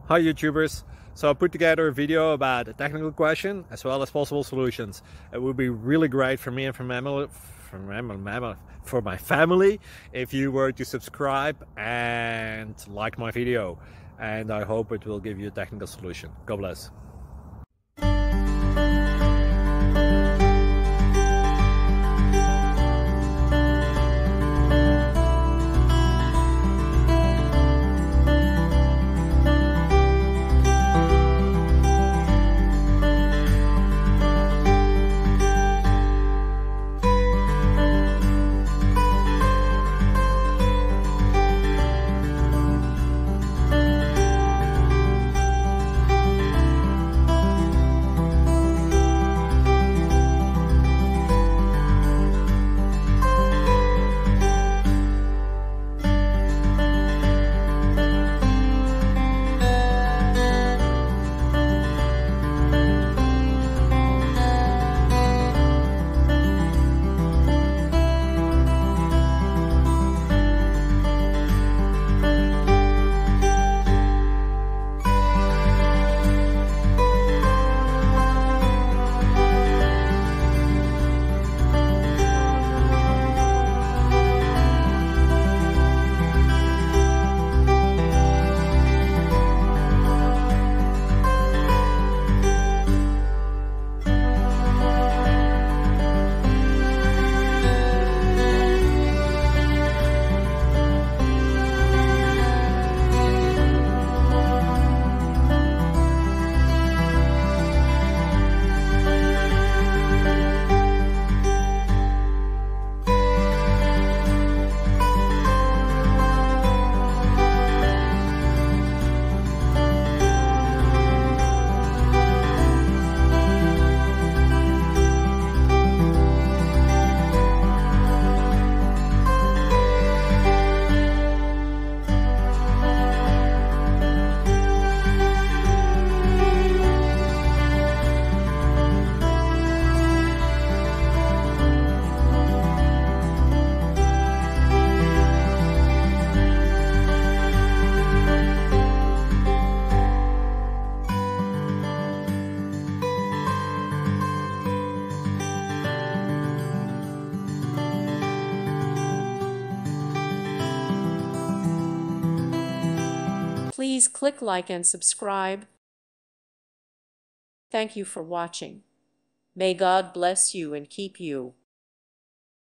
Hi YouTubers! So I put together a video about a technical question as well as possible solutions. It would be really great for me and for my family if you were to subscribe and like my video, and I hope it will give you a technical solution. God bless. Please click like and subscribe. Thank you for watching. May God bless you and keep you.